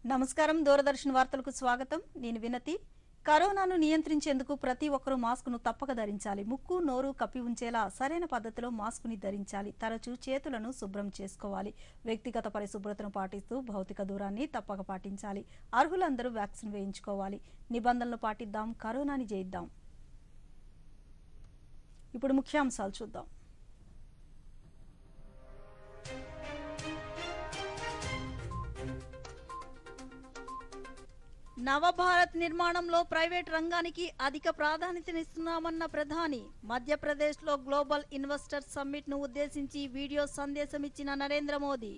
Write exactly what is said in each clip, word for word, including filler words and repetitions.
నమస్కారం దూరదర్శన్ వార్తలకు స్వాగతం నేను వినతి కరోనాను నియంత్రించేందుకు ప్రతి ఒక్కరూ మాస్కును తప్పక ధరించాలి ముక్కు నోరు కప్పి ఉంచేలా సరైన పద్ధతిలో మాస్కుని ధరించాలి తరచూ చేతులను శుభ్రం చేసుకోవాలి వ్యక్తిగత పరిశుభ్రతను పాటిస్తూ భౌతిక దూరాన్ని తప్పక పాటించాలి అర్హులందరూ వ్యాక్సిన్ వేయించుకోవాలి నిబంధనలు పాటిద్దాం కరోనాని జయిద్దాం ఇప్పుడు ముఖ్యాంశాలు చూద్దాం నవభారత్ నిర్మాణంలో ప్రైవేట్ రంగానికి అధిక ప్రాధాన్యతనిస్తున్నామన్న ప్రధాని మధ్యప్రదేశ్లో గ్లోబల్ ఇన్వెస్టర్ సమ్మిట్ ను ఉద్దేశించి వీడియో సందేశం ఇచ్చిన నరేంద్ర మోదీ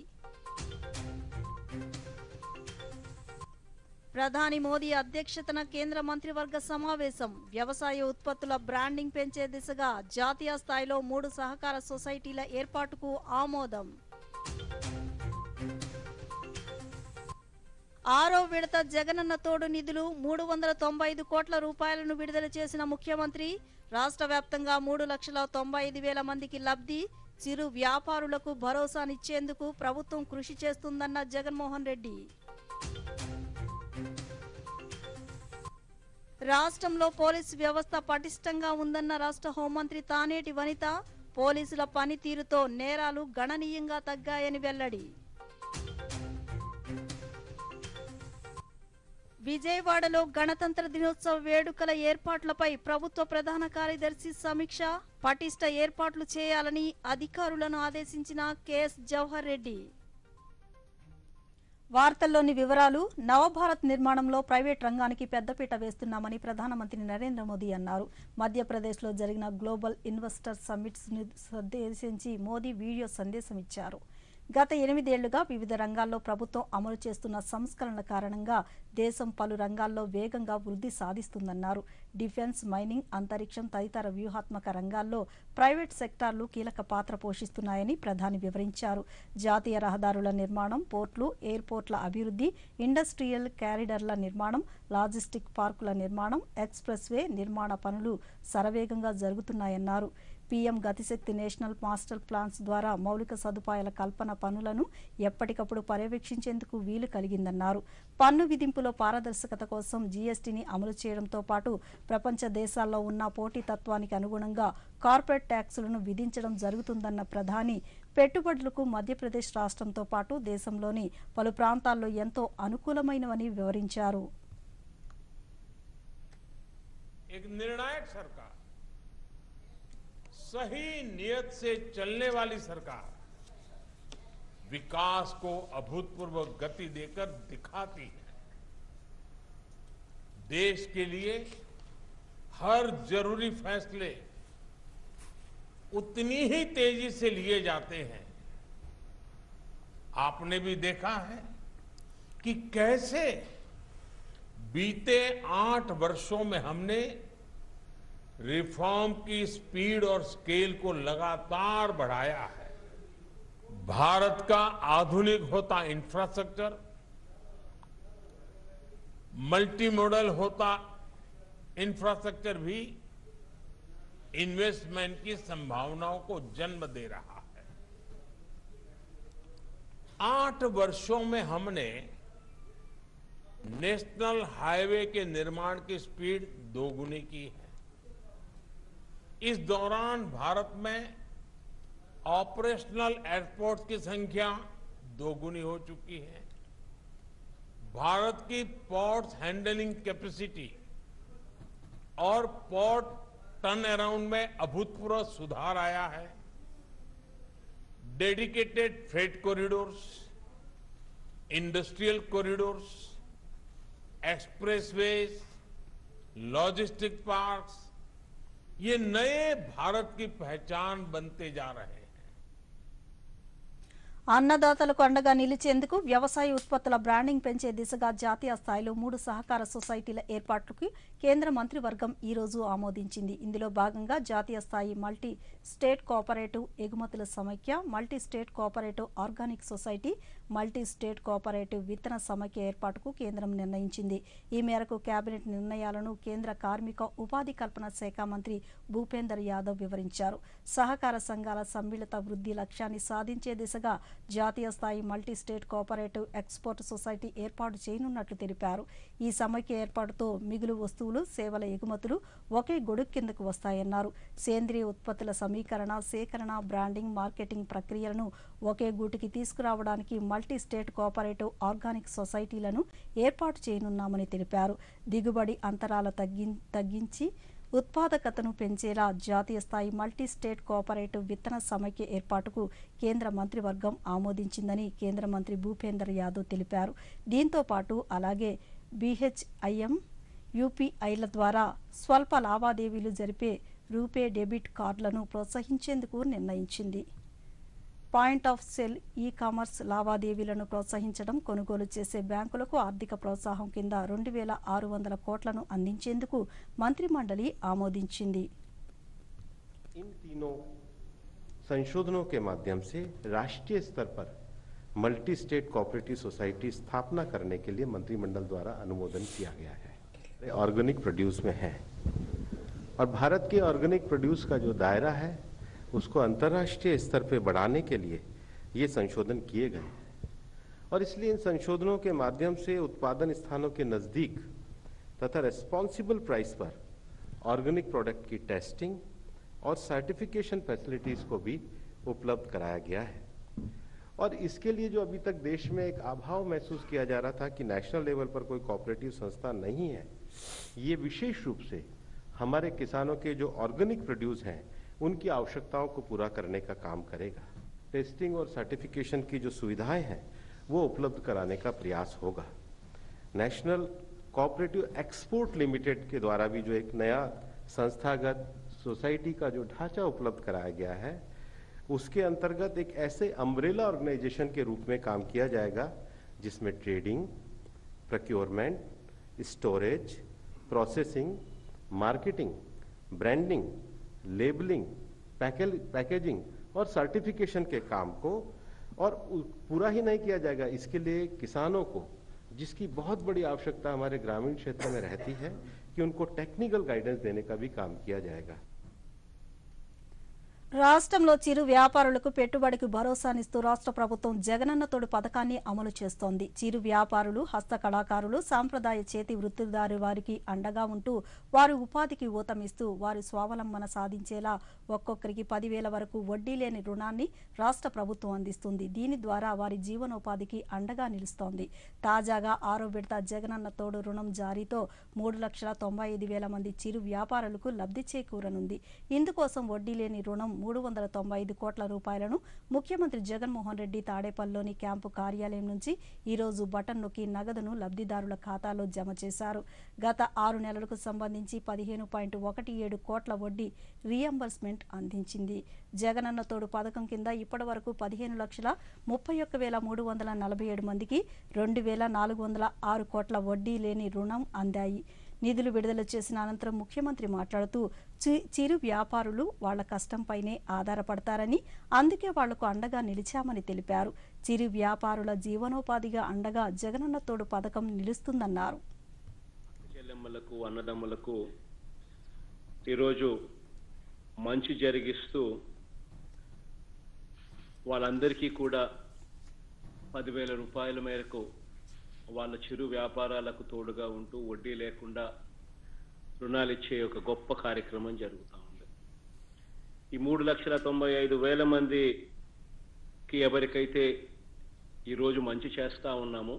ప్రధాని మోదీ అధ్యక్షతన కేంద్ర మంత్రివర్గ సమావేశం వ్యవసాయ ఉత్పత్తుల బ్రాండింగ్ పెంచే దిశగా జాతీయ స్థాయిలో మూడు సహకార సొసైటీల ఏర్పాటుకు ఆమోదం ఆరో విడత జగనన్న తోడు నిధులు మూడు వందల తొంభై ఐదు కోట్ల రూపాయలను విడుదల చేసిన ముఖ్యమంత్రి రాష్ట్ర వ్యాప్తంగా మూడు లక్షల తొంభై ఐదు వేల మందికి లబ్ధి చిరు వ్యాపారులకు భరోసానిచ్చేందుకు ప్రభుత్వం కృషి చేస్తుందన్న జగన్మోహన్ రెడ్డి రాష్ట్రంలో పోలీసు వ్యవస్థ పటిష్టంగా ఉందన్న రాష్ట్ర హోంమంత్రి తానేటి వనిత పోలీసుల పనితీరుతో నేరాలు గణనీయంగా తగ్గాయని వెల్లడి విజయవాడలో గణతంత్ర దినోత్సవ వేడుకల ఏర్పాట్లపై ప్రభుత్వ ప్రధాన కార్యదర్శి సమీక్ష పటిష్ట ఏర్పాట్లు చేయాలని అధికారులను ఆదేశించిన కెఎస్ జవహర్ రెడ్డి వార్తల్లోని వివరాలు నవభారత్ నిర్మాణంలో ప్రైవేట్ రంగానికి పెద్దపీట వేస్తున్నామని ప్రధానమంత్రి నరేంద్ర మోదీ అన్నారు మధ్యప్రదేశ్లో జరిగిన గ్లోబల్ ఇన్వెస్టర్ సమ్మిట్స్ ఉద్దేశించి మోదీ వీడియో సందేశం ఇచ్చారు గత ఎనిమిదేళ్లుగా వివిధ రంగాల్లో ప్రభుత్వం అమలు చేస్తున్న సంస్కరణల కారణంగా దేశం పలు రంగాల్లో వేగంగా వృద్ధి సాధిస్తుందన్నారు డిఫెన్స్ మైనింగ్ అంతరిక్షం తదితర వ్యూహాత్మక రంగాల్లో ప్రైవేట్ సెక్టార్లు కీలక పాత్ర పోషిస్తున్నాయని ప్రధాని వివరించారు జాతీయ రహదారుల నిర్మాణం పోర్టులు ఎయిర్పోర్ట్ల అభివృద్ధి ఇండస్ట్రియల్ క్యారిడర్ల నిర్మాణం లాజిస్టిక్ పార్కుల నిర్మాణం ఎక్స్ప్రెస్ వే నిర్మాణ పనులు శరవేగంగా జరుగుతున్నాయన్నారు PM Gati Shakti national master plans ద్వారా మౌలిక సదుపాయాల కల్పన పనులను ఎప్పటికప్పుడు పర్యవేక్షించేందుకు వీలు కలిగిందన్నారు పన్ను విధింపులో పారదర్శకత కోసం జీఎస్టీని అమలు చేయడంతో పాటు ప్రపంచ దేశాల్లో ఉన్న పోటీతత్వానికి అనుగుణంగా కార్పొరేట్ ట్యాక్సులను విధించడం జరుగుతుందన్న ప్రధాని పెట్టుబడులకు మధ్యప్రదేశ్ రాష్ట్రంతో పాటు దేశంలోని పలు ప్రాంతాల్లో ఎంతో అనుకూలమైనవని వివరించారు सही नियत से चलने वाली सरकार विकास को अभूतपूर्व गति देकर दिखाती है देश के लिए हर जरूरी फैसले उतनी ही तेजी से लिए जाते हैं आपने भी देखा है कि कैसे बीते आठ वर्षों में हमने रिफॉर्म की स्पीड और स्केल को लगातार बढ़ाया है भारत का आधुनिक होता इंफ्रास्ट्रक्चर मल्टी मॉडल होता इंफ्रास्ट्रक्चर भी इन्वेस्टमेंट की संभावनाओं को जन्म दे रहा है आठ वर्षों में हमने नेशनल हाईवे के निर्माण की स्पीड दोगुनी की है इस दौरान भारत में ऑपरेशनल एयरपोर्ट की संख्या दोगुनी हो चुकी है भारत की पोर्ट्स हैंडलिंग कैपेसिटी और पोर्ट टर्न अराउंड में अभूतपूर्व सुधार आया है dedicated freight corridors industrial corridors expressways logistic parks ये नए भारत की पहचान बनते जा रहे हैं అన్నదాతలకు అండగా నిలిచేందుకు వ్యవసాయ ఉత్పత్తుల బ్రాండింగ్ పెంచే దిశగా జాతీయ స్థాయిలో మూడు సహకార సొసైటీల ఏర్పాటుకు కేంద్ర మంత్రివర్గం ఈ రోజు ఆమోదించింది ఇందులో భాగంగా జాతీయ స్థాయి మల్టీ స్టేట్ కోఆపరేటివ్ ఎగుమతుల సమైక్య multi state cooperative organic society multi state cooperative విత్తన సమైక్య ఏర్పాటుకు కేంద్రం నిర్ణయించింది ఈ మేరకు కేబినెట్ నిర్ణయాలను కేంద్ర కార్మిక ఉపాధి కల్పన శాఖ మంత్రి భూపేందర్ యాదవ్ వివరించారు సహకార సంఘాల సమ్మిళిత వృద్ధి లక్ష్యాన్ని సాధించే దిశగా జాతీయ స్థాయి multi state cooperative export society ఏర్పాటు చేయనున్నట్లు తెలిపారు. ఈ సమైక్య ఏర్పాటుతో మిగులు వస్తువులు, సేవల ఎగుమతులు ఒకే గొడుగు కిందకు వస్తాయన్నారు. సేంద్రియ ఉత్పత్తుల సమీకరణ, సేకరణ, బ్రాండింగ్, మార్కెటింగ్ ప్రక్రియలను ఒకే గూటికి తీసుకురావడానికి మల్టీ స్టేట్ కోఆపరేటివ్ ఆర్గానిక్ సొసైటీలను ఏర్పాటు చేయనున్నామని తెలిపారు. దిగుబడి అంతరాల తగ్గి తగ్గించి ఉత్పాదకతను పెంచేలా జాతీయ స్థాయి మల్టీ స్టేట్ కోఆపరేటివ్ విత్తన సమైక్య ఏర్పాటుకు కేంద్ర మంత్రివర్గం ఆమోదించిందని కేంద్ర మంత్రి భూపేందర్ యాదవ్ తెలిపారు. దీంతో పాటు అలాగే బీహెచ్ఐఎం, యూపీఐల ద్వారా స్వల్ప లావాదేవీలు జరిపే రూపే డెబిట్ కార్డులను ప్రోత్సహించేందుకు నిర్ణయించింది. Point of sale e commerce లావాదేవీలను ప్రోత్సహించడం, కొనుగోలు చేసే బ్యాంకులకు ఆర్థిక ప్రోత్సాహం కింద రెండు వేల ఆరు వందల కోట్లను అందించేందుకు మంత్రిమండలి ఆమోదించింది. इन तीनों संशोधनों के माध्यम से राष्ट्रीय स्तर पर मल्टी स्टेट कोऑपरेटिव सोसाइटी स्थापना करने के लिए मंत्रिमंडल द्वारा अनुमोदन किया गया है। ऑर्गेनिक प्रोड्यूस में है और भारत के ऑर्गेनिक प्रोड्यूस का जो दायरा है उसको अंतर्राष्ट्रीय स्तर पे बढ़ाने के लिए ये संशोधन किए गए हैं और इसलिए इन संशोधनों के माध्यम से उत्पादन स्थानों के नजदीक तथा रेस्पॉन्सिबल प्राइस पर ऑर्गेनिक प्रोडक्ट की टेस्टिंग और सर्टिफिकेशन फैसिलिटीज को भी उपलब्ध कराया गया है। और इसके लिए जो अभी तक देश में एक अभाव महसूस किया जा रहा था कि नेशनल लेवल पर कोई कोऑपरेटिव संस्था नहीं है, ये विशेष रूप से हमारे किसानों के जो ऑर्गेनिक प्रोड्यूस हैं उनकी आवश्यकताओं को पूरा करने का काम करेगा। टेस्टिंग और सर्टिफिकेशन की जो सुविधाएं हैं वो उपलब्ध कराने का प्रयास होगा। नेशनल कोऑपरेटिव एक्सपोर्ट लिमिटेड के द्वारा भी जो एक नया संस्थागत सोसाइटी का जो ढांचा उपलब्ध कराया गया है उसके अंतर्गत एक ऐसे अम्ब्रेला ऑर्गेनाइजेशन के रूप में काम किया जाएगा जिसमें trading, procurement, storage, processing, marketing, branding, labelling, packaging और सर्टिफिकेशन के काम को और पूरा ही नहीं किया जाएगा, इसके लिए किसानों को जिसकी बहुत बड़ी आवश्यकता हमारे ग्रामीण क्षेत्र में रहती है कि उनको टेक्निकल गाइडेंस देने का भी काम किया जाएगा। రాష్ట్రంలో చిరు వ్యాపారులకు పెట్టుబడికి భరోసానిస్తూ రాష్ట్ర ప్రభుత్వం జగనన్న తోడు పథకాన్ని అమలు చేస్తోంది. చిరు వ్యాపారులు, హస్త కళాకారులు, సాంప్రదాయ చేతి వృత్తిదారు వారికి అండగా ఉంటూ వారి ఉపాధికి ఊతమిస్తూ వారి స్వావలంబన సాధించేలా ఒక్కొక్కరికి పదివేల వరకు వడ్డీ లేని రుణాన్ని రాష్ట్ర ప్రభుత్వం అందిస్తుంది. దీని ద్వారా వారి జీవనోపాధికి అండగా నిలుస్తోంది. తాజాగా ఆరో విడత జగనన్న తోడు రుణం జారీతో మూడు లక్షల తొంభై ఐదు వేల మంది చిరు వ్యాపారులకు లబ్ధి చేకూరనుంది. ఇందుకోసం వడ్డీ లేని రుణం మూడు వందల తొంభై ఐదు కోట్ల రూపాయలను ముఖ్యమంత్రి జగన్మోహన్ రెడ్డి తాడేపల్లిలోని క్యాంపు కార్యాలయం నుంచి ఈరోజు బటన్ నొక్కి నగదును లబ్ధిదారుల ఖాతాలో జమ చేశారు. గత ఆరు నెలలకు సంబంధించి పదిహేను పాయింట్ ఒకటి ఏడు కోట్ల వడ్డీ రీఎంబర్స్మెంట్ అందించింది. జగనన్న తోడు పథకం కింద ఇప్పటి వరకు పదిహేను లక్షల ముప్పై ఒక్క వేల మూడు వందల నలభై ఏడు మందికి రెండు వేల నాలుగు వందల ఆరు కోట్ల వడ్డీ లేని రుణం అందాయి. నిధులు విడుదల చేసిన అనంతరం ముఖ్యమంత్రి మాట్లాడుతూ చిరు వ్యాపారులు వాళ్ల కష్టంపైనే ఆధారపడతారని, అందుకే వాళ్లకు అండగా నిలిచామని తెలిపారు. చిరు వ్యాపారుల జీవనోపాధిగా అండగా జగనన్న తోడు పథకం నిలుస్తుందన్నారు. చెల్లెమ్మలకు, అన్నదమ్ములకు ఈరోజు మంచి జరిగిస్తూ వాళ్ళందరికీ కూడా పదివేల రూపాయల మేరకు వాళ్ళ చిరు వ్యాపారాలకు తోడుగా ఉంటూ వడ్డీ లేకుండా రుణాలు ఇచ్చే ఒక గొప్ప కార్యక్రమం జరుగుతూ ఉంది. ఈ మూడు లక్షల తొంభై ఐదు వేల మందికి ఎవరికైతే ఈరోజు మంచి చేస్తూ ఉన్నామో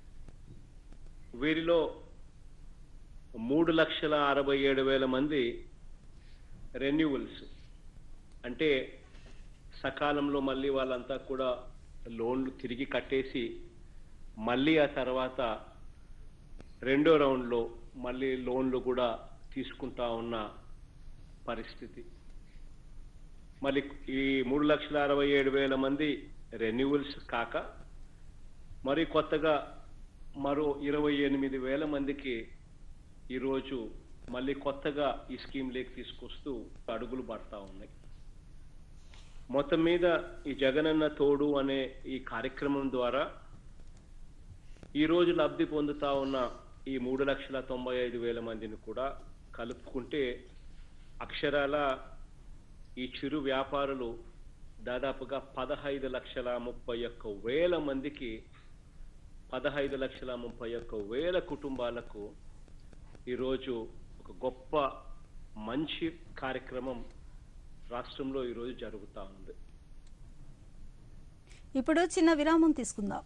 వీరిలో మూడు లక్షల అరవై ఏడు వేల మంది రెన్యువల్స్ అంటే సకాలంలో మళ్ళీ వాళ్ళంతా కూడా లోన్లు తిరిగి కట్టేసి మళ్ళీ ఆ తర్వాత రెండో రౌండ్లో మళ్ళీ లోన్లు కూడా తీసుకుంటా ఉన్న పరిస్థితి. మళ్ళీ ఈ మూడు లక్షల అరవై ఏడు వేల మంది రెన్యువల్స్ కాక మరి కొత్తగా మరో ఇరవై ఎనిమిది వేల మందికి ఈరోజు మళ్ళీ కొత్తగా ఈ స్కీమ్లోకి తీసుకొస్తూ అడుగులు పడతా ఉన్నాయి. మొత్తం మీద ఈ జగనన్న తోడు అనే ఈ కార్యక్రమం ద్వారా ఈరోజు లబ్ధి పొందుతా ఉన్న ఈ మూడు లక్షల తొంభై ఐదు వేల మందిని కూడా కలుపుకుంటే అక్షరాల ఈ చిరు వ్యాపారులు దాదాపుగా పదహైదు లక్షల ముప్పై ఒక్క వేల మందికి పదహైదు లక్షల ముప్పై ఒక్క వేల కుటుంబాలకు ఈరోజు ఒక గొప్ప మంచి కార్యక్రమం రాష్ట్రంలో ఈరోజు జరుగుతూ ఉంది. ఇప్పుడు చిన్న విరామం తీసుకుందాం.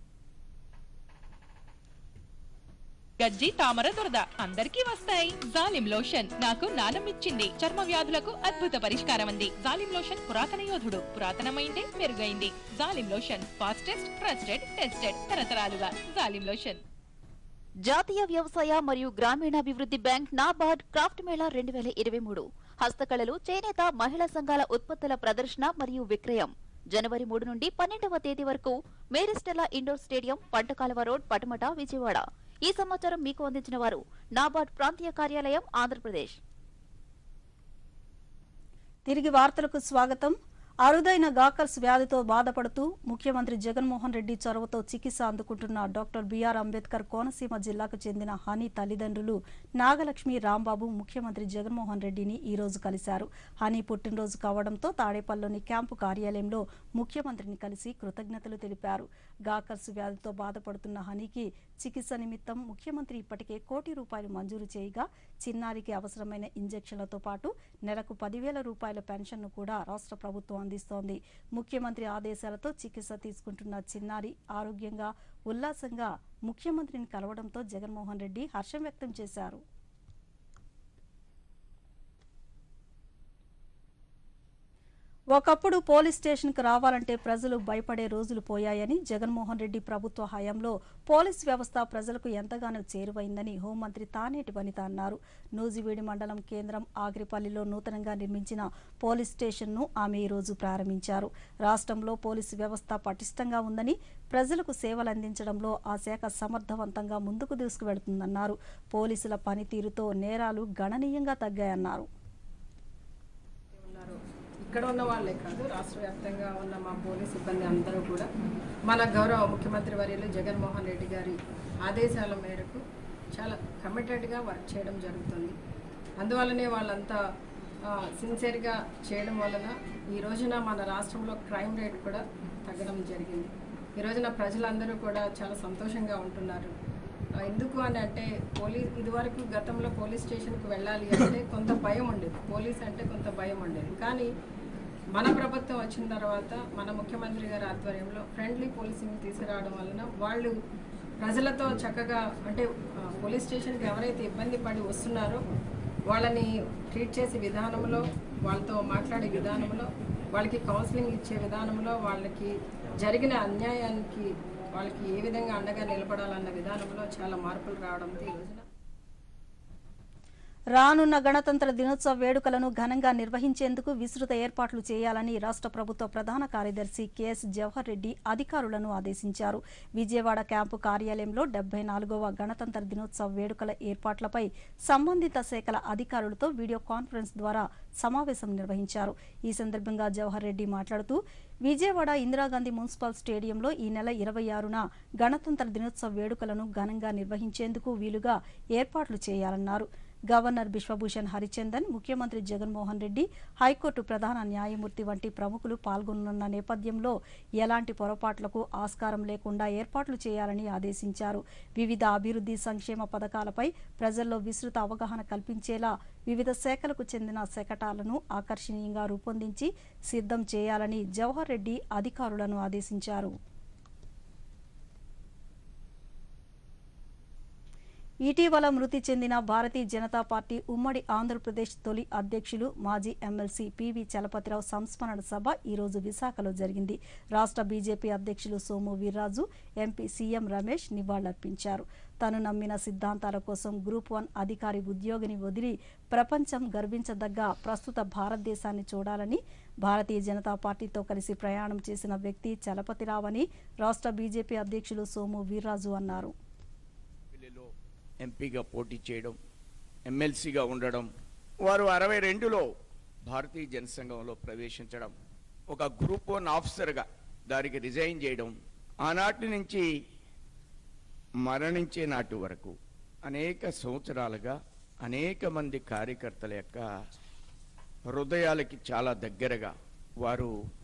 గజ్జి తామర దురద అందరికీ వస్తాయి. జాలిం లోషన్ నాకు నానమిచ్చింది. చర్మ వ్యాధులకు అద్భుత పరిష్కారం అంది. జాలిం లోషన్ పురాతన యోధుడు, పురాతనమైందే మెరుగైంది. Zalim lotion fastest, trusted, tested తరతరాలుగా. జాలిం లోషన్. జాతీయ వ్యవసాయ మరియు గ్రామీణాభివృద్ధి బ్యాంక్ నాబార్డ్ క్రాఫ్ట్ మేళా రెండు వేల ఇరవై మూడు హస్తకళలు, చేనేత, మహిళా సంఘాల ఉత్పత్తుల ప్రదర్శన మరియు విక్రయం జనవరి మూడు నుండి పన్నెండవ తేదీ వరకు Maris Stella indoor stadium, Pantakaluva road, Patamata, Vijayawada. ఈ సమాచారం మీకు అందించిన వారు నాబార్డ్ ప్రాంతీయ కార్యాలయం, ఆంధ్రప్రదేశ్. తిరిగి వార్తలకు స్వాగతం. అరుదైన గాకర్స్ వ్యాధితో బాధపడుతూ ముఖ్యమంత్రి జగన్మోహన్ రెడ్డి చొరవతో చికిత్స అందుకుంటున్న డాక్టర్ బిఆర్ అంబేద్కర్ కోనసీమ జిల్లాకు చెందిన హనీ తల్లిదండ్రులు నాగలక్ష్మి, రాంబాబు ముఖ్యమంత్రి జగన్మోహన్ రెడ్డిని ఈ రోజు కలిశారు. హనీ పుట్టినరోజు కావడంతో తాడేపల్లిలోని క్యాంపు కార్యాలయంలో ముఖ్యమంత్రిని కలిసి కృతజ్ఞతలు తెలిపారు. గాకర్స్ వ్యాధితో బాధపడుతున్న హనీకి చికిత్స నిమిత్తం ముఖ్యమంత్రి ఇప్పటికే కోటి రూపాయలు మంజూరు చేయగా చిన్నారికి అవసరమైన ఇంజెక్షన్లతో పాటు నెలకు పదివేల రూపాయల పెన్షన్ను కూడా రాష్ట్ర ప్రభుత్వం అందిస్తోంది. ముఖ్యమంత్రి ఆదేశాలతో చికిత్స తీసుకుంటున్న చిన్నారి ఆరోగ్యంగా, ఉల్లాసంగా ముఖ్యమంత్రిని కలవడంతో జగన్మోహన్ రెడ్డి హర్షం వ్యక్తం చేశారు. ఒకప్పుడు పోలీస్ స్టేషన్కు రావాలంటే ప్రజలు భయపడే రోజులు పోయాయని, జగన్మోహన్ రెడ్డి ప్రభుత్వ హయాంలో పోలీస్ వ్యవస్థ ప్రజలకు ఎంతగానో చేరువైందని హోంమంత్రి తానేటి వనిత అన్నారు. నూజివీడి మండలం కేంద్రం ఆగిరిపల్లిలో నూతనంగా నిర్మించిన పోలీస్ స్టేషన్ను ఆమె ఈ రోజు ప్రారంభించారు. రాష్ట్రంలో పోలీసు వ్యవస్థ పటిష్టంగా ఉందని, ప్రజలకు సేవలు అందించడంలో ఆ శాఖ సమర్థవంతంగా ముందుకు దూసుకువెడుతుందన్నారు. పోలీసుల పనితీరుతో నేరాలు గణనీయంగా తగ్గాయన్నారు. ఇక్కడ ఉన్న వాళ్ళే కాదు, రాష్ట్ర వ్యాప్తంగా ఉన్న మా పోలీస్ సిబ్బంది అందరూ కూడా మన గౌరవ ముఖ్యమంత్రి వర్యులు జగన్మోహన్ రెడ్డి గారి ఆదేశాల మేరకు చాలా కమిటెడ్గా వర్క్ చేయడం జరుగుతుంది. అందువల్లనే వాళ్ళంతా సిన్సియర్గా చేయడం వలన ఈ రోజున మన రాష్ట్రంలో క్రైమ్ రేట్ కూడా తగ్గడం జరిగింది. ఈ రోజున ప్రజలందరూ కూడా చాలా సంతోషంగా ఉంటున్నారు. ఎందుకు అని అంటే పోలీస్ ఇదివరకు గతంలో పోలీస్ స్టేషన్కి వెళ్ళాలి అంటే కొంత భయం ఉండేది, పోలీస్ అంటే కొంత భయం ఉండేది. కానీ మన ప్రభుత్వం వచ్చిన తర్వాత మన ముఖ్యమంత్రి గారి ఆధ్వర్యంలో ఫ్రెండ్లీ పోలీసింగ్ తీసుకురావడం వలన వాళ్ళు ప్రజలతో చక్కగా, అంటే పోలీస్ స్టేషన్కి ఎవరైతే ఇబ్బంది పడి వస్తున్నారో వాళ్ళని ట్రీట్ చేసే విధానంలో, వాళ్ళతో మాట్లాడే విధానంలో, వాళ్ళకి కౌన్సిలింగ్ ఇచ్చే విధానంలో, వాళ్ళకి జరిగిన అన్యాయానికి వాళ్ళకి ఏ విధంగా అండగా నిలబడాలన్న విధానంలో చాలా మార్పులు రావడంతో ఈ రోజున రానున్న గణతంత్ర దినోత్సవ వేడుకలను ఘనంగా నిర్వహించేందుకు విస్తృత ఏర్పాట్లు చేయాలని రాష్ట్ర ప్రభుత్వ ప్రధాన కార్యదర్శి కెఎస్ జవహర్ రెడ్డి అధికారులను ఆదేశించారు. విజయవాడ క్యాంపు కార్యాలయంలో డెబ్బై నాలుగవ గణతంత్ర దినోత్సవ వేడుకల ఏర్పాట్లపై సంబంధిత శాఖల అధికారులతో వీడియో కాన్ఫరెన్స్ ద్వారా సమావేశం నిర్వహించారు. ఈ సందర్భంగా జవహర్ రెడ్డి మాట్లాడుతూ విజయవాడ ఇందిరాగాంధీ మున్సిపల్ స్టేడియంలో ఈ నెల ఇరవై ఆరున గణతంత్ర దినోత్సవ వేడుకలను ఘనంగా నిర్వహించేందుకు వీలుగా ఏర్పాట్లు చేయాలన్నారు. గవర్నర్ బిశ్వభూషణ్ హరిచందన్, ముఖ్యమంత్రి జగన్మోహన్ రెడ్డి, హైకోర్టు ప్రధాన న్యాయమూర్తి వంటి ప్రముఖులు పాల్గొనున్న నేపథ్యంలో ఎలాంటి పొరపాట్లకు ఆస్కారం లేకుండా ఏర్పాట్లు చేయాలని ఆదేశించారు. వివిధ అభివృద్ధి సంక్షేమ పథకాలపై ప్రజల్లో విస్తృత అవగాహన కల్పించేలా వివిధ శాఖలకు చెందిన శకటాలను ఆకర్షణీయంగా రూపొందించి సిద్ధం చేయాలని జవహర్ రెడ్డి అధికారులను ఆదేశించారు. ఇటీవల మృతి చెందిన భారతీయ జనతా పార్టీ ఉమ్మడి ఆంధ్రప్రదేశ్ తొలి అధ్యక్షులు, మాజీ ఎమ్మెల్సీ పివి చలపతిరావు సంస్మరణ సభ ఈ రోజు విశాఖలో జరిగింది. రాష్ట్ర బీజేపీ అధ్యక్షులు సోము వీర్రాజు, ఎంపీ సీఎం రమేష్ నివాళులర్పించారు. తను నమ్మిన సిద్ధాంతాల కోసం గ్రూప్ వన్ అధికారి ఉద్యోగిని వదిలి ప్రపంచం గర్వించదగ్గ ప్రస్తుత భారతదేశాన్ని చూడాలని, భారతీయ జనతా పార్టీతో కలిసి ప్రయాణం చేసిన వ్యక్తి చలపతిరావు అని రాష్ట్ర బీజేపీ అధ్యక్షులు సోము వీర్రాజు అన్నారు. ఎంపీగా పోటీ చేయడం, ఎమ్మెల్సీగా ఉండడం, వారు అరవై రెండులో భారతీయ జనసంఘంలో ప్రవేశించడం, ఒక గ్రూప్ వన్ ఆఫీసర్గా దానికి రిజైన్ చేయడం, ఆనాటి నుంచి మరణించే నాటి వరకు అనేక సంవత్సరాలుగా అనేక మంది కార్యకర్తల యొక్క హృదయాలకి చాలా దగ్గరగా వారు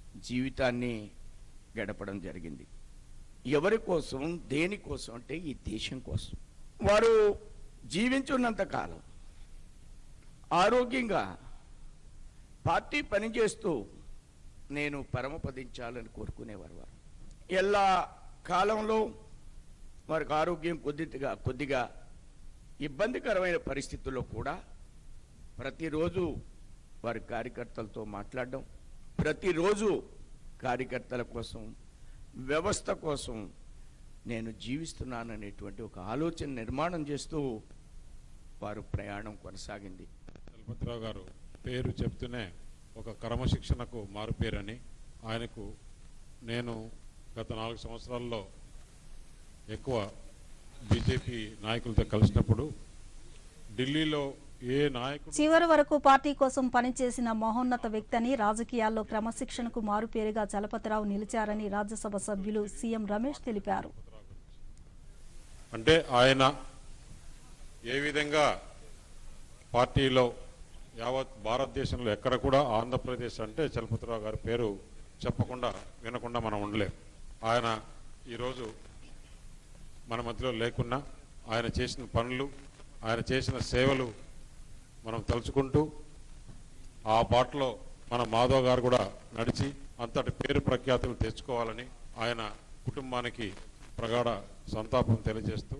జీవితాన్ని గడపడం జరిగింది. ఎవరి కోసం, దేనికోసం అంటే ఈ దేశం కోసం. వారు జీవించున్నంత కాలం ఆరోగ్యంగా పార్టీ పనిచేస్తూ నేను పరమపదించాలని కోరుకునేవారు. వారు ఎలా కాలంలో వారికి ఆరోగ్యం కొద్దిగా కొద్దిగా ఇబ్బందికరమైన పరిస్థితుల్లో కూడా ప్రతిరోజు వారి కార్యకర్తలతో మాట్లాడడం, ప్రతిరోజు కార్యకర్తల కోసం, వ్యవస్థ కోసం నేను జీవిస్తున్నాననేటువంటి ఒక ఆలోచన నిర్మాణం చేస్తూ వారు ప్రయాణం కొనసాగింది. చలపతిరావు గారు పేరు చెప్తూనే ఒక క్రమశిక్షణకు మారుపేరని, ఆయనకు నేను గత నాలుగు సంవత్సరాల్లో ఎక్కువ బీజేపీ నాయకులతో కలిసినప్పుడు ఢిల్లీలో ఏ నాయకుడు చివరి వరకు పార్టీ కోసం పనిచేసిన మహోన్నత వ్యక్తి అని, రాజకీయాల్లో క్రమశిక్షణకు మారుపేరుగా చలపతిరావు నిలిచారని రాజ్యసభ సభ్యులు సీఎం రమేష్ తెలిపారు. అంటే ఆయన ఏ విధంగా పార్టీలో యావత్ భారతదేశంలో ఎక్కడ కూడా ఆంధ్రప్రదేశ్ అంటే చలపతిరావు గారి పేరు చెప్పకుండా వినకుండా మనం ఉండలేం. ఆయన ఈరోజు మన మధ్యలో లేకున్నా ఆయన చేసిన పనులు, ఆయన చేసిన సేవలు మనం తలుచుకుంటూ ఆ బాటలో మన మాధవ్ గారు కూడా నడిచి అంతటి పేరు ప్రఖ్యాతులు తెచ్చుకోవాలని ఆయన కుటుంబానికి ప్రగాఢ సంతాపం తెలియజేస్తూ,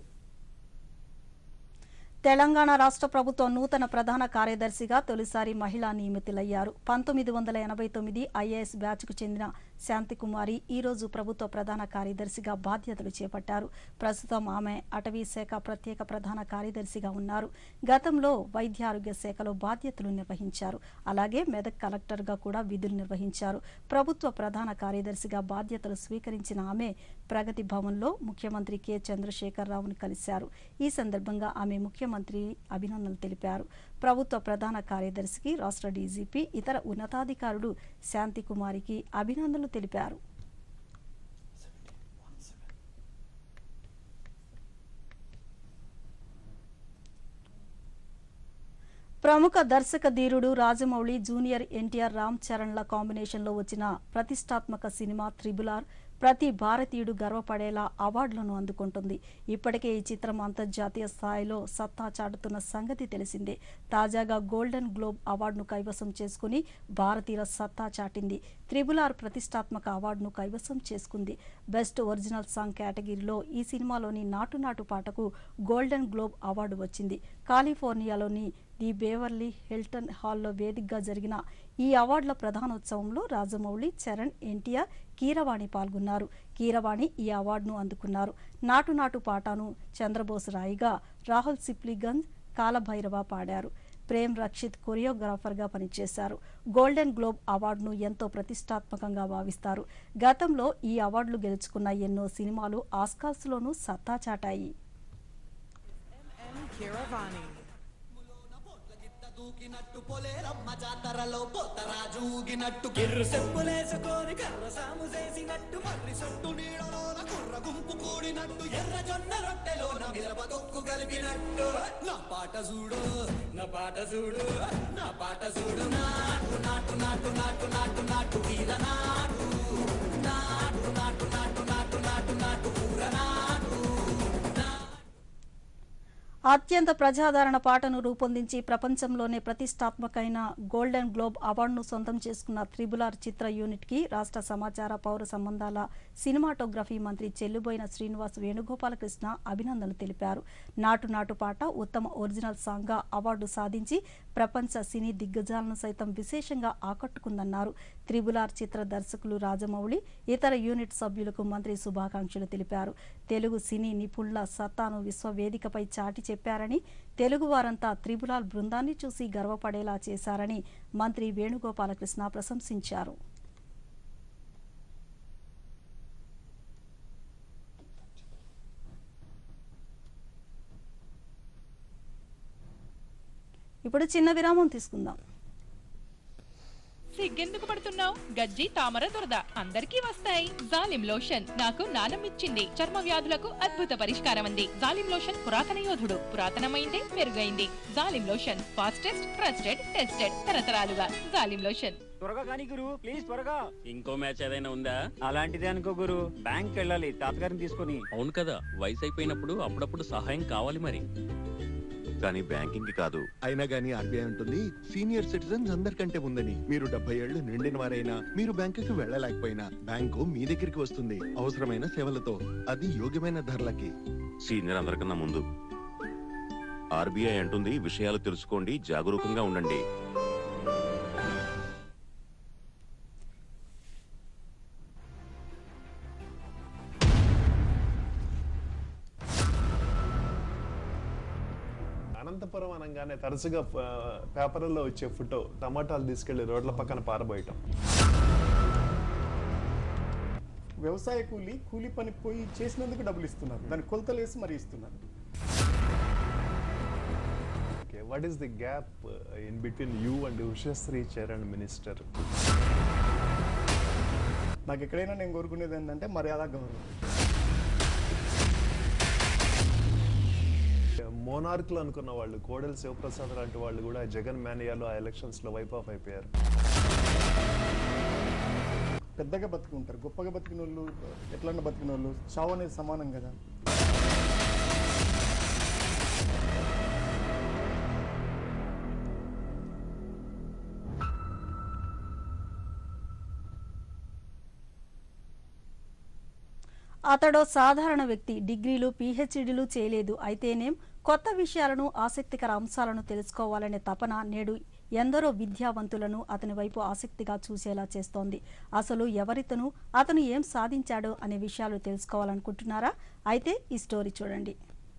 తెలంగాణ రాష్ట్ర ప్రభుత్వం నూతన ప్రధాన కార్యదర్శిగా తొలిసారి మహిళా నియమితులయ్యారు. పంతొమ్మిది వందల ఎనభై తొమ్మిది ఐఏఎస్ బ్యాచ్కు చెందిన శాంతికుమారి ఈరోజు ప్రభుత్వ ప్రధాన కార్యదర్శిగా బాధ్యతలు చేపట్టారు. ప్రస్తుతం ఆమె అటవీ శాఖ ప్రత్యేక ప్రధాన కార్యదర్శిగా ఉన్నారు. గతంలో వైద్య ఆరోగ్య శాఖలో బాధ్యతలు నిర్వహించారు. అలాగే మెదక్ కలెక్టర్గా కూడా విధులు నిర్వహించారు. ప్రభుత్వ ప్రధాన కార్యదర్శిగా బాధ్యతలు స్వీకరించిన ఆమె ప్రగతి భవన్లో ముఖ్యమంత్రి కె చంద్రశేఖరరావును కలిశారు. ఈ సందర్భంగా ఆమె ముఖ్యమంత్రి అభినందనలు తెలిపారు. ప్రభుత్వ ప్రధాన కార్యదర్శికి రాష్ట్ర డీజీపీ, ఇతర ఉన్నతాధికారులు శాంతికుమారికి అభినందనలు తెలిపారు. ప్రముఖ దర్శక ధీరుడు రాజమౌళి, జూనియర్ ఎన్టీఆర్ రామ్ చరణ్ల కాంబినేషన్లో వచ్చిన ప్రతిష్టాత్మక సినిమా త్రిబుల్ ఆర్ ప్రతి భారతీయుడు గర్వపడేలా అవార్డులను అందుకుంటుంది. ఇప్పటికే ఈ చిత్రం అంతర్జాతీయ స్థాయిలో సత్తా చాటుతున్న సంగతి తెలిసిందే. తాజాగా గోల్డెన్ గ్లోబ్ అవార్డును కైవసం చేసుకుని భారతీయుల సత్తా చాటింది. త్రిబుల్ ఆర్ ప్రతిష్టాత్మక అవార్డును కైవసం చేసుకుంది. బెస్ట్ ఒరిజినల్ సాంగ్ కేటగిరీలో ఈ సినిమాలోని నాటు నాటు పాటకు గోల్డెన్ గ్లోబ్ అవార్డు వచ్చింది. కాలిఫోర్నియాలోని ది బేవర్లీ హిల్టన్ హాల్లో వేదికగా జరిగిన ఈ అవార్డుల ప్రధానోత్సవంలో రాజమౌళి, చరణ్, ఎన్టీఆర్, కీరవాణి పాల్గొన్నారు. కీరవాణి ఈ అవార్డును అందుకున్నారు. నాటు నాటు పాటను చంద్రబోస్ రాయిగా, రాహుల్ సిప్లిగంజ్ కాలభైరవ పాడారు. ప్రేమ్ రక్షిత్ కొరియోగ్రాఫర్గా పనిచేశారు. గోల్డెన్ గ్లోబ్ అవార్డును ఎంతో ప్రతిష్టాత్మకంగా భావిస్తారు. గతంలో ఈ అవార్డులు గెలుచుకున్న ఎన్నో సినిమాలు ఆస్కార్స్లోనూ సత్తా చాటాయి. దూకినట్టు పొలేరమ్మ జాతరలో పోతరాజు ఊగినట్టు గిర్రు సెప్పులేసుకొని కర్ర సాము చేసినట్టు మర్రి సొట్టు నీడలోన కుర్ర గుంపు కూడినట్టు ఎర్ర జొన్న రొట్టెలోన మిరప తొక్కు కలిపినట్టు నా పాట చూడు నా పాట చూడు నా పాట చూడు నాటు నాటు నాటు నాటు నాటు నాటు వీర నాటు నాటు నాటు నాటు నాటు నాటు నాటు పూర నాటు. అత్యంత ప్రజాదరణ పాటను రూపొందించి ప్రపంచంలోనే ప్రతిష్టాత్మకమైన గోల్డెన్ గ్లోబ్ అవార్డును సొంతం చేసుకున్న త్రిబుల్ ఆర్ చిత్ర యూనిట్కి రాష్ట్ర సమాచార పౌర సంబంధాల సినిమాటోగ్రఫీ మంత్రి చెల్లుబోయిన శ్రీనివాస్ వేణుగోపాలకృష్ణ అభినందనలు తెలిపారు. నాటు నాటు పాట ఉత్తమ ఒరిజినల్ సాంగ్గా అవార్డు సాధించి ప్రపంచ సినీ దిగ్గజాలను సైతం విశేషంగా ఆకట్టుకుందన్నారు. త్రిబుల్ ఆర్ చిత్ర దర్శకులు రాజమౌళి, ఇతర యూనిట్ సభ్యులకు మంత్రి శుభాకాంక్షలు తెలిపారు. తెలుగు సినీ నిపుణుల సత్తాను విశ్వవేదికపై చాటి చెప్పారని, తెలుగు వారంతా త్రిబుల్ ఆర్ బృందాన్ని చూసి గర్వపడేలా చేశారని మంత్రి వేణుగోపాలకృష్ణ ప్రశంసించారు. ఇప్పుడు చిన్న విరామం తీసుకుందాం. సిగ్గెందుకు పడుతున్నావు? గజ్జి, తామర, దురద అందరికీ వస్తాయి. జాలిం లోషన్ నాకు నానమిచ్చింది. చర్మ వ్యాధులకు అద్భుత పరిష్కారం అంది. జాలిం లోషన్ పురాతన యోధుడు, పురాతనమైందే మెరుగైంది. Zalim lotion fastest, trusted, tested తరతరాలుగా. జాలిం లోషన్. త్వరగా కానీ గురు, ప్లీజ్ త్వరగా. ఇంకో మ్యాచ్ ఏదైనా ఉందా? అలాంటిదే అనుకో గురు, బ్యాంక్ వెళ్ళాలి తాతగారిని తీసుకుని. అవును కదా, వయసు అయిపోయినప్పుడు అప్పుడప్పుడు సహాయం కావాలి మరి. కానీ బ్యాంకింగ్ కి కాదు. అయినా గానీ ఆర్బీఐ ఉంటుంది, సీనియర్ సిటిజన్స్ అందరికంటే ఉందని. మీరు డెబ్బై ఏళ్లు నిండిన వారైనా, మీరు బ్యాంకుకి వెళ్ళలేకపోయినా బ్యాంకు మీ దగ్గరికి వస్తుంది అవసరమైన సేవలతో, అది యోగ్యమైన ధరలకి. సీనియర్ అందరికన్నా ముందు. ఆర్బీఐ అంటుంది, విషయాలు తెలుసుకోండి, జాగరూకంగా ఉండండి. అనంతపురం అనగానే తరచుగా పేపర్లలో వచ్చే ఫోటో టమాటాలు తీసుకెళ్లి రోడ్ల పక్కన పారబోయటం. వ్యవసాయ కూలి కూలి పని పోయి చేసినందుకు డబ్బులు ఇస్తున్నారు, దాని కొలతలు వేసి మరి ఇస్తున్నారు. Okay, what is the gap in between you and Ushasri Charan minister? నాకు ఎక్కడైనా నేను కోరుకునేది ఏంటంటే మర్యాద, గౌరవం. మోనార్కులు అనుకున్న వాళ్ళు, కోడెల శివప్రసాద్ లాంటి వాళ్ళు కూడా జగన్ మేనియాలో ఆ ఎలక్షన్స్ లో వైప్ ఆఫ్ అయిపోయారు. పెద్దగా బతుకుంటారు, గొప్పగా బతికిన వాళ్ళు, ఎట్లన్నా బతికిన వాళ్ళు, చావు అనేది సమానం కదా. అతడో సాధారణ వ్యక్తి, డిగ్రీలు పీహెచ్డీలు చేయలేదు. అయితేనేం కొత్త విషయాలను, ఆసక్తికర అంశాలను తెలుసుకోవాలనే తపన నేడు ఎందరో విద్యావంతులను అతని వైపు ఆసక్తిగా చూసేలా చేస్తోంది. అసలు ఎవరితను, అతను ఏం సాధించాడో అనే విషయాలు తెలుసుకోవాలనుకుంటున్నారా? అయితే ఈ స్టోరీ చూడండి.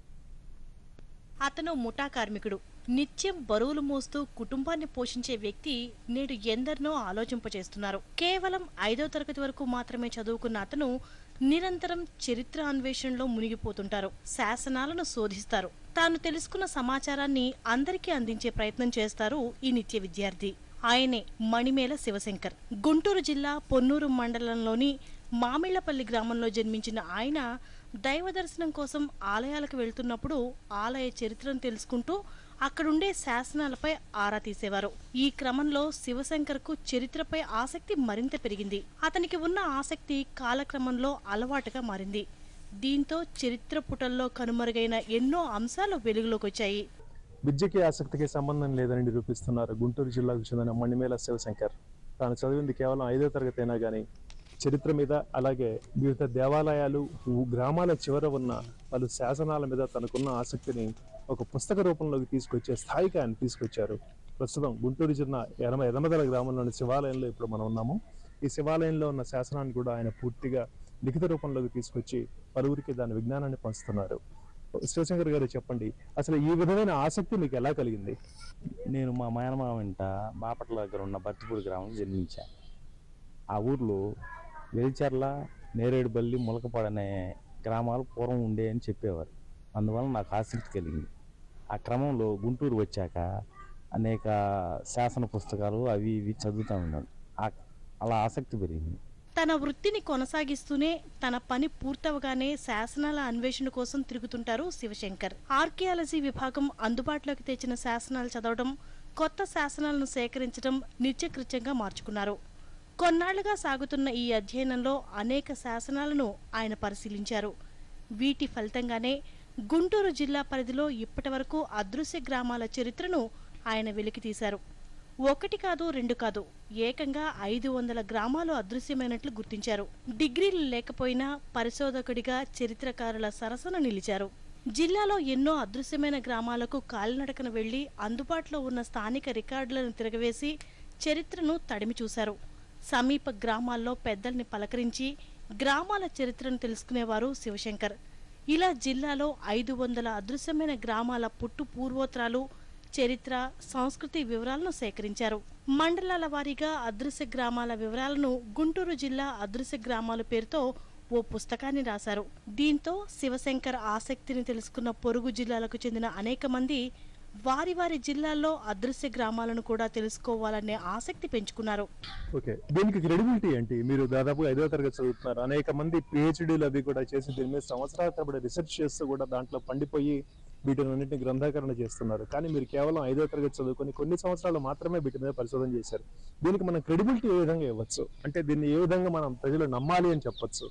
అతను ముఠా కార్మికుడు. నిత్యం బరువులు మోస్తూ కుటుంబాన్ని పోషించే వ్యక్తి నేడు ఎందరినో ఆలోచింపచేస్తున్నారు. కేవలం ఐదో తరగతి వరకు మాత్రమే చదువుకున్న అతను నిరంతరం చరిత్ర అన్వేషణలో మునిగిపోతుంటారు. శాసనాలను శోధిస్తారు. తాను తెలుసుకున్న సమాచారాన్ని అందరికీ అందించే ప్రయత్నం చేస్తారు ఈ నిత్య విద్యార్థి. ఆయనే మణిమేల శివశంకర్. గుంటూరు జిల్లా పొన్నూరు మండలంలోని మామిళ్లపల్లి గ్రామంలో జన్మించిన ఆయన దైవ దర్శనం కోసం ఆలయాలకు వెళ్తున్నప్పుడు ఆలయ చరిత్రను తెలుసుకుంటూ అక్కడుండే శాసనాలపై ఆరా తీసేవారు. ఈ క్రమంలో శివశంకర్కు చరిత్రపై ఆసక్తి మరింత పెరిగింది. అతనికి ఉన్న ఆసక్తి కాలక్రమంలో అలవాటుగా మారింది. దీంతో చరిత్ర పుటల్లో కనుమరుగైన ఎన్నో అంశాలు వెలుగులోకి వచ్చాయి. విద్యకి ఆసక్తికి సంబంధం లేదని నిరూపిస్తున్నారు గుంటూరు జిల్లాకు చెందిన మణిమేల శివశంకర్. తాను చదివింది కేవలం ఐదో తరగతి అయినా కానీ చరిత్ర మీద, అలాగే వివిధ దేవాలయాలు, గ్రామాల చివర ఉన్న పలు శాసనాల మీద తనకున్న ఆసక్తిని ఒక పుస్తక రూపంలోకి తీసుకొచ్చే స్థాయికి ఆయన తీసుకొచ్చారు. ప్రస్తుతం గుంటూరు జిల్లా ఎనమ ఎనమదల గ్రామంలోని శివాలయంలో ఇప్పుడు మనం ఉన్నాము. ఈ శివాలయంలో ఉన్న శాసనాన్ని కూడా ఆయన పూర్తిగా లిఖిత రూపంలోకి తీసుకొచ్చి పలువురికి దాని విజ్ఞానాన్ని పంచుతున్నారు. శివశంకర్ గారు చెప్పండి, అసలు ఈ విధమైన ఆసక్తి మీకు ఎలా కలిగింది? నేను మా మేనమామ వెంట బాపట్ల దగ్గర ఉన్న బర్తిపూడి గ్రామంలో జన్మించాను. ఆ ఊర్లో వెలిచర్ల, నేరేడుబల్లి, ములకపాడు అనే గ్రామాలు పూర్వం ఉండే అని చెప్పేవారు. అందువల్ల నాకు ఆసక్తి కలిగింది. ఆ క్రమంలో గుంటూరు వచ్చాక అనేక శాసన పుస్తకాలు అవి ఇవి చదువుతూ ఉన్నాను. అలా ఆసక్తి పెరిగింది. తన వృత్తిని కొనసాగిస్తూనే తన పని పూర్తవగానే శాసనాల అన్వేషణ కోసం తిరుగుతుంటారు శివశంకర్. ఆర్కియాలజీ విభాగం అందుబాటులోకి తెచ్చిన శాసనాలు చదవడం, కొత్త శాసనాలను సేకరించడం నిత్యకృత్యంగా మార్చుకున్నారు. కొన్నాళ్లుగా సాగుతున్న ఈ అధ్యయనంలో అనేక శాసనాలను ఆయన పరిశీలించారు. వీటి ఫలితంగానే గుంటూరు జిల్లా పరిధిలో ఇప్పటి వరకు అదృశ్య గ్రామాల చరిత్రను ఆయన వెలికితీశారు. ఒకటి కాదు, రెండు కాదు, ఏకంగా ఐదు వందల గ్రామాలు అదృశ్యమైనట్లు గుర్తించారు. డిగ్రీలు లేకపోయినా పరిశోధకుడిగా చరిత్రకారుల సరసన నిలిచారు. జిల్లాలో ఎన్నో అదృశ్యమైన గ్రామాలకు కాలినడకన వెళ్లి అందుబాటులో ఉన్న స్థానిక రికార్డులను తిరగవేసి చరిత్రను తడిమి చూశారు. సమీప గ్రామాల్లో పెద్దల్ని పలకరించి గ్రామాల చరిత్రను తెలుసుకునేవారు శివశంకర్. ఇలా జిల్లాలో ఐదు వందల అదృశ్యమైన గ్రామాల పుట్టు పూర్వోత్తరాలు, చరిత్ర, సంస్కృతి వివరాలను సేకరించారు. మండలాల వారీగా అదృశ్య గ్రామాల వివరాలను గుంటూరు జిల్లా అదృశ్య గ్రామాల పేరుతో ఓ పుస్తకాన్ని రాశారు. దీంతో శివశంకర్ ఆసక్తిని తెలుసుకున్న పొరుగు జిల్లాలకు చెందిన అనేక మంది వారి వారి జిల్లాల్లో అదృశ్య గ్రామాలను కూడా తెలుసుకోవాలనే ఆసక్తి పెంచుకున్నారు. ఓకే, దీనికి క్రెడిబిలిటీ ఏంటి? మీరు దాదాపు ఐదో తరగతి చదువుతున్నారు, అనేక మంది పిహెచ్డీలు అవి కూడా చేసి దీని మీద సంవత్సరాల తరబడి రీసెర్చ్ చేస్తూ కూడా దాంట్లో పండిపోయి వీటినన్నింటినీ గ్రంథాకరణ చేస్తున్నారు. కానీ మీరు కేవలం ఐదో తరగతి చదువుకొని కొన్ని సంవత్సరాలు మాత్రమే వీటి మీద పరిశోధన చేశారు. దీనికి మనం క్రెడిబిలిటీ ఏ విధంగా ఇవ్వచ్చు, అంటే దీన్ని ఏ విధంగా మనం ప్రజలు నమ్మాలి అని చెప్పొచ్చు?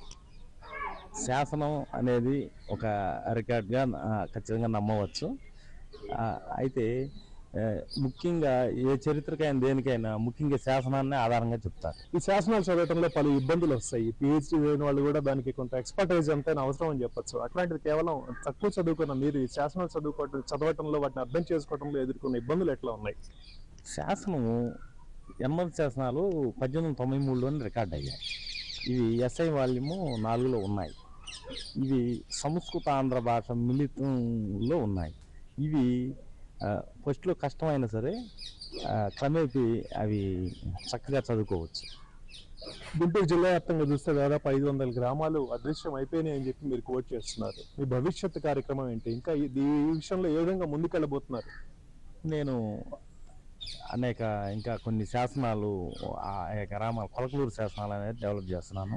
శాసనం అనేది ఒక రికార్డ్గా ఖచ్చితంగా నమ్మవచ్చు. అయితే ముఖ్యంగా ఏ చరిత్రకైనా దేనికైనా ముఖ్యంగా శాసనాన్ని ఆధారంగా చెప్తారు. ఈ శాసనాలు చదవడంలో పలు ఇబ్బందులు వస్తాయి. పిహెచ్డీ అయిన వాళ్ళు కూడా దానికి కొంత ఎక్స్పర్టైజ్ ఎంతైనా అవసరం అని చెప్పొచ్చు. అట్లాంటిది కేవలం తక్కువ చదువుకున్న మీరు ఈ శాసనాలు చదువుకోవటం చదవటంలో వాటిని అర్థం చేసుకోవడంలో ఎదుర్కొన్న ఇబ్బందులు ఎట్లా ఉన్నాయి? శాసనము ఎనభై శాసనాలు పద్దెనిమిది వందల తొంభై మూడులోని రికార్డ్ అయ్యాయి. ఇవి ఎస్ఐ వాల్యూము నాలుగులో ఉన్నాయి. ఇవి సంస్కృత ఆంధ్ర భాష మిళితంలో ఉన్నాయి. ఇవి ఫస్ట్లో కష్టమైనా సరే క్రమేపీ అవి చక్కగా చదువుకోవచ్చు. గుంటూరు జిల్లా వ్యాప్తంగా చూస్తే దాదాపు ఐదు వందల గ్రామాలు అదృశ్యం అయిపోయినాయి అని చెప్పి మీరు కోట్ చేస్తున్నారు. మీ భవిష్యత్తు కార్యక్రమం ఏంటి? ఇంకా ఈ విషయంలో ఏ విధంగా ముందుకెళ్ళబోతున్నారు? నేను అనేక ఇంకా కొన్ని శాసనాలు ఆ గ్రామాల కొలకలూరు శాసనాలు అనేది డెవలప్ చేస్తున్నాను.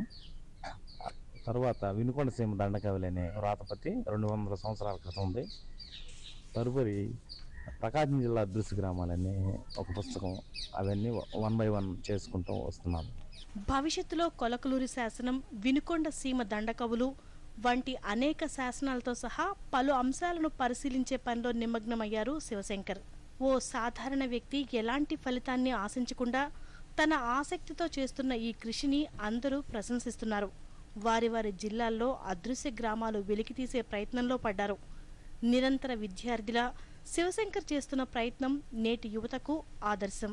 తర్వాత వినుకొండ సీమ దండకవులు అనే వ్రాతపతి రెండు వందల సంవత్సరాల క్రితం ఉంది. తదుపరి ప్రకాశం జిల్లా అదృశ్య గ్రామాలనే ఒక పుస్తకం, అవన్నీ వన్ బై వన్ చేసుకుంటూ వస్తున్నాను. భవిష్యత్తులో కొలకలూరి శాసనం, వినుకొండ సీమ దండకవులు వంటి అనేక శాసనాలతో సహా పలు అంశాలను పరిశీలించే పనిలో నిమగ్నమయ్యారు శివశంకర్. ఓ సాధారణ వ్యక్తి ఎలాంటి ఫలితాన్ని ఆశించకుండా తన ఆసక్తితో చేస్తున్న ఈ కృషిని అందరూ ప్రశంసిస్తున్నారు. వారి వారి జిల్లాల్లో అదృశ్య గ్రామాలు వెలికితీసే ప్రయత్నంలో పడ్డారు. నిరంతర విద్యార్థిలా శివశంకర్ చేస్తున్న ప్రయత్నం నేటి యువతకు ఆదర్శం.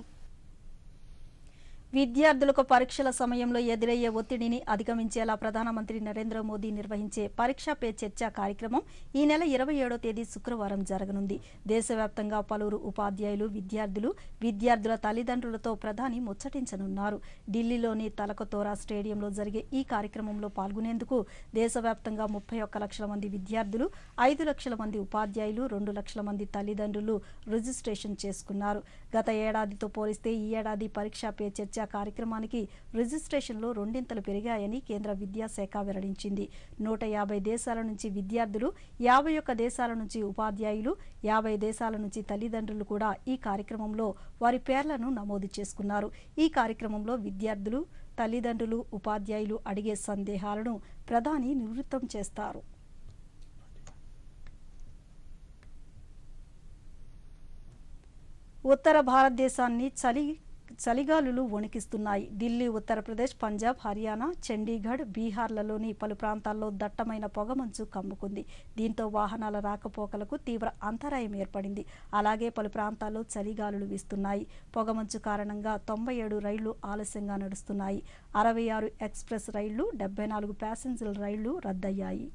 విద్యార్థులకు పరీక్షల సమయంలో ఎదురయ్యే ఒత్తిడిని అధిగమించేలా ప్రధానమంత్రి నరేంద్ర మోదీ నిర్వహించే పరీక్షా పే చర్చ కార్యక్రమం ఈ నెల ఇరవై ఏడో తేదీ శుక్రవారం జరగనుంది. దేశవ్యాప్తంగా పలువురు ఉపాధ్యాయులు, విద్యార్థులు, విద్యార్థుల తల్లిదండ్రులతో ప్రధాని ముచ్చటించనున్నారు. ఢిల్లీలోని తలకతోరా స్టేడియంలో జరిగే ఈ కార్యక్రమంలో పాల్గొనేందుకు దేశవ్యాప్తంగా ముప్పై ఒక్క లక్షల మంది విద్యార్థులు, ఐదు లక్షల మంది ఉపాధ్యాయులు, రెండు లక్షల మంది తల్లిదండ్రులు రిజిస్ట్రేషన్ చేసుకున్నారు. గత ఏడాదితో పోలిస్తే ఈ ఏడాది పరీక్షా పే చర్చ కార్యక్రమానికి రిజిస్ట్రేషన్లు రెండింతలు పెరిగాయని కేంద్ర విద్యాశాఖ వెల్లడించింది. నూట యాభై దేశాల నుంచి విద్యార్థులు, యాభై ఒక్క దేశాల నుంచి ఉపాధ్యాయులు, యాభై దేశాల నుంచి తల్లిదండ్రులు కూడా ఈ కార్యక్రమంలో వారి పేర్లను నమోదు చేసుకున్నారు. ఈ కార్యక్రమంలో విద్యార్థులు, తల్లిదండ్రులు, ఉపాధ్యాయులు అడిగే సందేహాలను ప్రధాని నివృత్తం చేస్తారు. ఉత్తర భారతదేశాన్ని చలి చలిగాలులు వణికిస్తున్నాయి. ఢిల్లీ, ఉత్తరప్రదేశ్, పంజాబ్, హర్యానా, చండీగఢ్, బీహార్లలోని పలు ప్రాంతాల్లో దట్టమైన పొగమంచు కమ్ముకుంది. దీంతో వాహనాల రాకపోకలకు తీవ్ర అంతరాయం ఏర్పడింది. అలాగే పలు ప్రాంతాల్లో చలిగాలులు వీస్తున్నాయి. పొగమంచు కారణంగా తొంభై ఏడు రైళ్లు ఆలస్యంగా నడుస్తున్నాయి. అరవై ఆరు ఎక్స్ప్రెస్ రైళ్లు, డెబ్బై నాలుగు ప్యాసింజర్ రైళ్లు రద్దయ్యాయి.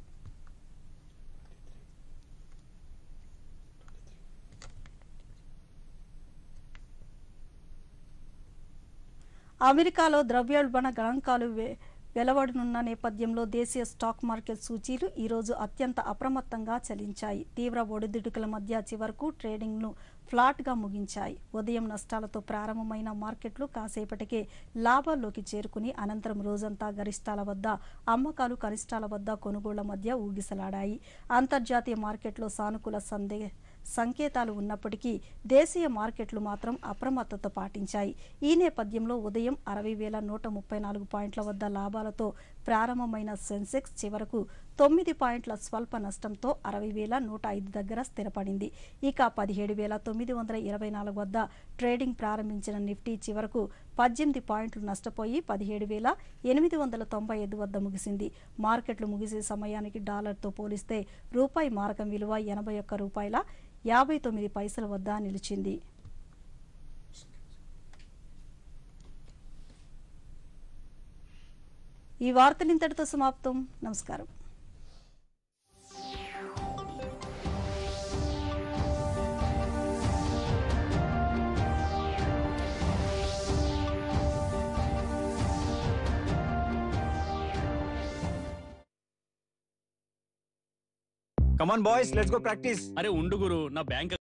అమెరికాలో ద్రవ్యోల్బణ గణాంకాలు వెలువడనున్న నేపథ్యంలో దేశీయ స్టాక్ మార్కెట్ సూచీలు ఈరోజు అత్యంత అప్రమత్తంగా చలించాయి. తీవ్ర ఒడిదుడుకుల మధ్య చివరకు ట్రేడింగ్ను ఫ్లాట్గా ముగించాయి. ఉదయం నష్టాలతో ప్రారంభమైన మార్కెట్లు కాసేపటికే లాభాల్లోకి చేరుకుని అనంతరం రోజంతా గరిష్టాల వద్ద అమ్మకాలు, కనిష్టాల వద్ద కొనుగోళ్ల మధ్య ఊగిసలాడాయి. అంతర్జాతీయ మార్కెట్లో సానుకూల సందే సంకేతాలు ఉన్నప్పటికీ దేశీయ మార్కెట్లు మాత్రం అప్రమత్తత పాటించాయి. ఈ నేపథ్యంలో ఉదయం అరవై వేల నూట ముప్పై నాలుగు పాయింట్ల వద్ద లాభాలతో ప్రారంభమైన సెన్సెక్స్ చివరకు తొమ్మిది పాయింట్ల స్వల్ప నష్టంతో అరవై వేల నూట ఐదు దగ్గర స్థిరపడింది. ఇక పదిహేడు వేల తొమ్మిది వందల ఇరవై నాలుగు వద్ద ట్రేడింగ్ ప్రారంభించిన నిఫ్టీ చివరకు పద్దెనిమిది పాయింట్లు నష్టపోయి పదిహేడు వేల ఎనిమిది వందల తొంభై ఐదు వద్ద ముగిసింది. మార్కెట్లు ముగిసే సమయానికి డాలర్తో పోలిస్తే రూపాయి మారకం విలువ ఎనభై ఒక్క రూపాయల యాభై తొమ్మిది పైసల వద్ద నిలిచింది. ఈ వార్తలు ఇంతటితో సమాప్తం. నమస్కారం. Come on boys, let's go practice. అరే ఉండు గురు, నా బ్యాంక్